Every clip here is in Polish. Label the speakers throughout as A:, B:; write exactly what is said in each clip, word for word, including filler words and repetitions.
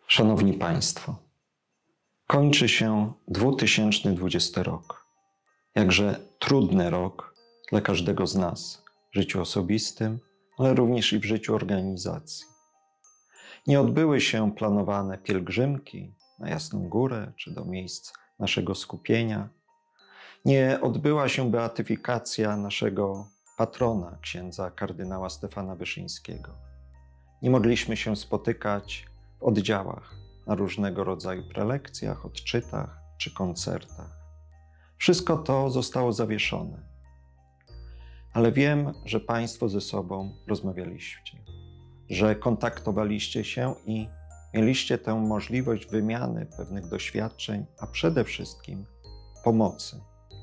A: Szanowni Państwo, kończy się dwa tysiące dwudziesty rok. Jakże trudny rok dla każdego z nas w życiu osobistym, ale również i w życiu organizacji. Nie odbyły się planowane pielgrzymki na Jasną Górę czy do miejsc naszego skupienia. Nie odbyła się beatyfikacja naszego patrona, księdza kardynała Stefana Wyszyńskiego. Nie mogliśmy się spotykać w oddziałach na różnego rodzaju prelekcjach, odczytach czy koncertach. Wszystko to zostało zawieszone. Ale wiem, że Państwo ze sobą rozmawialiście, że kontaktowaliście się i mieliście tę możliwość wymiany pewnych doświadczeń, a przede wszystkim pomocy.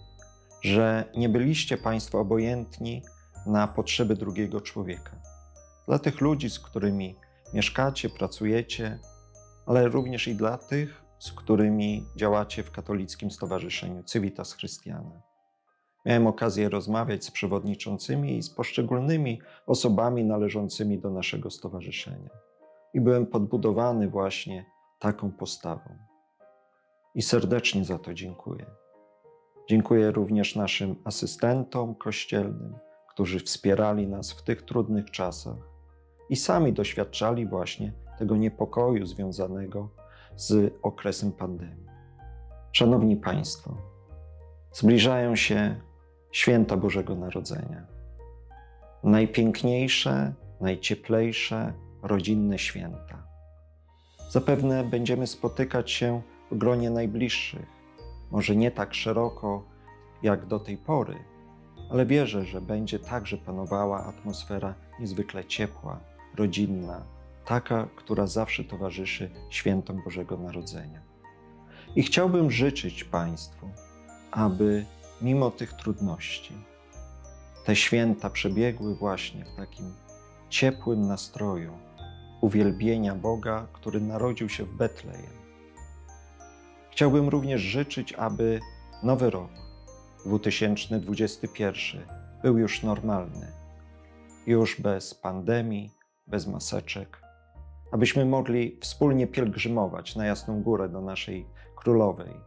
A: Że nie byliście Państwo obojętni na potrzeby drugiego człowieka. Dla tych ludzi, z którymi mieszkacie, pracujecie, ale również i dla tych, z którymi działacie w katolickim stowarzyszeniu Civitas Christiana. Miałem okazję rozmawiać z przewodniczącymi i z poszczególnymi osobami należącymi do naszego stowarzyszenia. I byłem podbudowany właśnie taką postawą. I serdecznie za to dziękuję. Dziękuję również naszym asystentom kościelnym, którzy wspierali nas w tych trudnych czasach i sami doświadczali właśnie tego niepokoju związanego z okresem pandemii. Szanowni Państwo, zbliżają się święta Bożego Narodzenia. Najpiękniejsze, najcieplejsze, rodzinne święta. Zapewne będziemy spotykać się w gronie najbliższych, może nie tak szeroko jak do tej pory, ale wierzę, że będzie także panowała atmosfera niezwykle ciepła, rodzinna, taka, która zawsze towarzyszy świętom Bożego Narodzenia. I chciałbym życzyć Państwu, aby mimo tych trudności te święta przebiegły właśnie w takim ciepłym nastroju uwielbienia Boga, który narodził się w Betlejem. Chciałbym również życzyć, aby nowy rok, dwa tysiące dwudziesty pierwszy, był już normalny, już bez pandemii, bez maseczek, abyśmy mogli wspólnie pielgrzymować na Jasną Górę do naszej Królowej,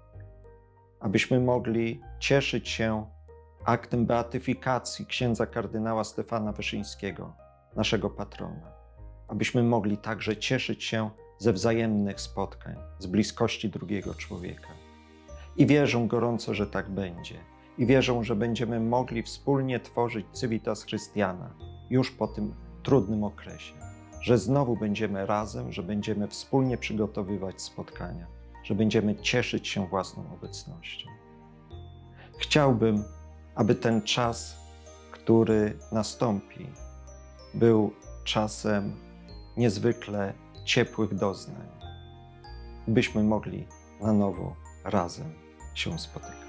A: abyśmy mogli cieszyć się aktem beatyfikacji księdza kardynała Stefana Wyszyńskiego, naszego patrona, abyśmy mogli także cieszyć się ze wzajemnych spotkań, z bliskości drugiego człowieka. I wierzę gorąco, że tak będzie. I wierzę, że będziemy mogli wspólnie tworzyć Civitas Christiana już po tym trudnym okresie. Że znowu będziemy razem, że będziemy wspólnie przygotowywać spotkania, że będziemy cieszyć się własną obecnością. Chciałbym, aby ten czas, który nastąpi, był czasem niezwykle ciepłych doznań, byśmy mogli na nowo razem się spotykać.